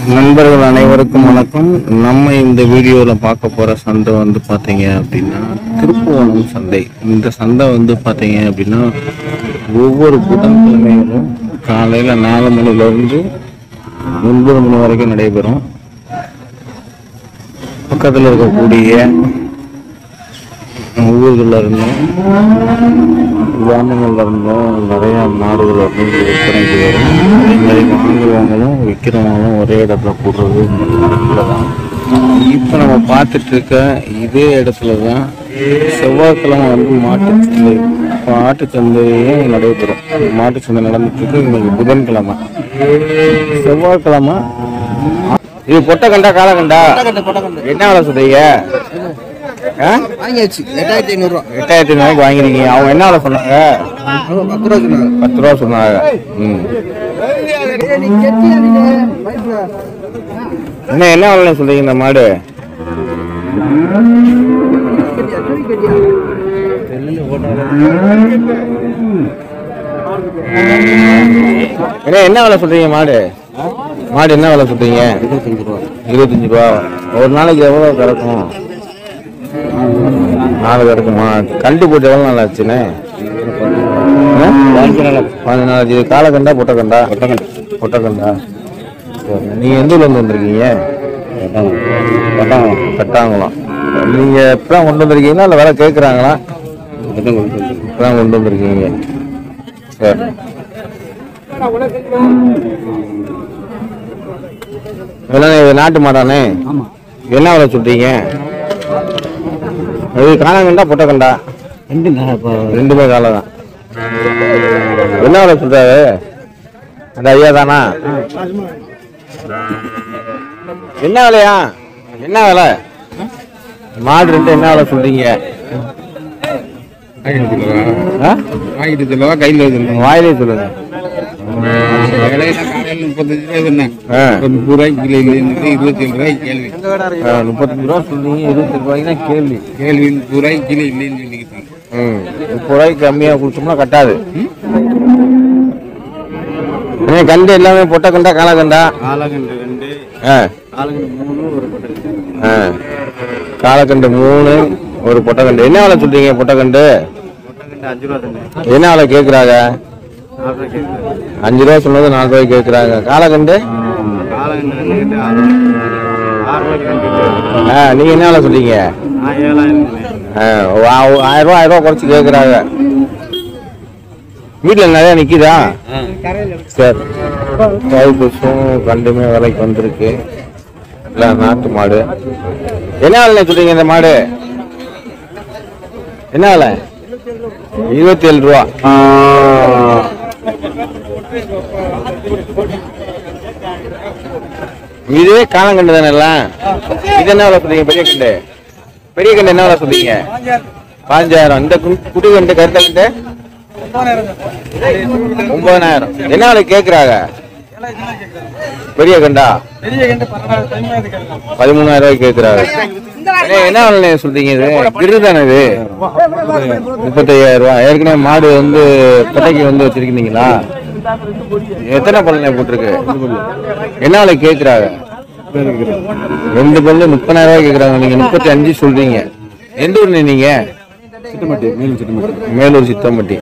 நண்பர்கள் அனைவருக்கும் வணக்கம். நம்ம இந்த வீடியோவில் பார்க்க போகிற சந்தை வந்து பார்த்தீங்க அப்படின்னா திருப்புவனம் சந்தை. இந்த சந்தை வந்து பார்த்தீங்க அப்படின்னா ஒவ்வொரு புதன்கிழமையிலும் காலையில் 4 மணிலேருந்து 9 மணி வரைக்கும் நடைபெறும். பக்கத்தில் இருக்கக்கூடிய ஊர்களில் இருந்தும் கிராமங்கள்ல இருந்தும் நிறைய மாடுகள் வந்து விற்பனைக்கு வரும். அதே மாதிரி வாங்குறவங்களும் விற்கிறவங்களும் ஒரே இடத்துல போடுறது தான். இப்போ நம்ம பார்த்துட்டு இருக்க இதே இடத்துல தான் செவ்வாய்க்கிழமை வந்து மாட்டுச்சந்தையும் நடைபெறும். மாட்டுச்சந்தை நடந்துட்டு இருக்கு. இன்னைக்கு புதன்கிழமை. செவ்வாய்க்கிழமை இது பொட்டக்கண்டா காலக்கண்டா என்ன வேலை சொல்றீங்க? வாங்கியாச்சு 8500 8,500 வாங்கிருக்கீங்க. அவங்க என்ன வேலை சொன்னாங்க? 10 ரூபா சொன்னாங்க. என்ன வேலை சொல்றீங்க இந்த மாடு? என்ன வேலை சொல்றீங்க? மாடு என்ன வேலை சொல்றீங்க? 25 ரூபா. ஒரு நாளைக்கு எவ்வளவு கிடக்கும்? 4 கிடக்குமா? கண்டு போட்டு எவ்வளவு நாள் ஆச்சுண்ணே? 15 நாள். இது காலக்கண்டா பொட்டக்கண்டா? பொட்டக்கண்டா. நீங்க எந்த ஊர்ல இருந்து வந்திருக்கீங்க? கட்டாங்குளம். நீங்க இப்பதான் கொண்டு வந்திருக்கீங்களா இல்ல வேலை கேட்கறாங்களா? இப்பதான் கொண்டு வந்திருக்கீங்க. சரி. நாட்டு மாடானே? என்ன வேலை சொல்றீங்க? இது காலங்கண்டா பொட்டக்கண்டா? ரெண்டுமே காலம் தான். என்ன வேலை சொல்றாரு அந்த ஐயா தானா? என்ன வேலையா? என்ன வேலை? மாடு ரெண்டு என்ன வேலை சொல்றீங்க? வாயிலே சொல்லுங்க. 35 ரூபாய்க்கு 27 ரூபாய்க்கு கேள்வி. 35 ரூபா சொல்றீங்க, 27 ரூபாய்க்கு தான் கேள்வி. 30 ரூபாய்க்கு கீழே இல்லைன்னு சொல்லிக்கிட்டாங்க. 30 ரூபாய்க்கு கம்மியா கொடுத்தோம்னா கட்டாது. கண்டு எல்லாமே பொட்டக்கண்டா காலக்கண்டா? காலக்கண்டு 3 ஒரு பொட்டக்கண்டு. என்ன வேலை சொல்றீங்க? பொட்டக்கண்டு 5 ரூபா. என்ன வேலை கேட்கறாங்க? 5 ரூபா சொன்னது 4 ரூபாய்க்கு கேட்கறாங்க. காலக்கண்டு நீங்க என்ன வேலை சொல்றீங்க? 1000 ரூபா குறைச்சு கேட்கறாங்க. வீட்டுல நிறைய நிக்குதா? சரி. தைப்பூசம் கண்டுமே விலைக்கு வந்திருக்கு. எல்லாம் நாட்டு மாடு. என்ன வேலை சொல்றீங்க? இந்த மாடு என்ன வேலை? 27 ரூபா. இதுவே காலங்கண்டு தானே எல்லாம்? இது என்ன வேலை சொல்றீங்க? பெரிய கண்டு என்ன வேலை சொல்றீங்க? 5000. இந்த குட்டி கண்டு கருத்த கண்டு 9000. என்ன வேலை கேட்கறாங்க? பெரிய கண்டா 13,000 ரூபாய்க்கு கேட்கறாங்க. என்ன வேலை சொல்றீங்க? இது கிருதானே? இது 35,000 ரூபாய். ஏற்கனவே மாடு வந்து பெட்டைக்கு வந்து வச்சிருக்கீங்களா? எத்தனை பல்லு போட்டிருக்கு? என்ன வேலை கேட்கறாங்க? 2 பல்லு 30,000 ரூபாய் கேட்கறாங்க. நீங்க 35 சொல்றீங்க. எந்த ஊர்ல நீங்க? மேலூர் சித்தம்பட்டி.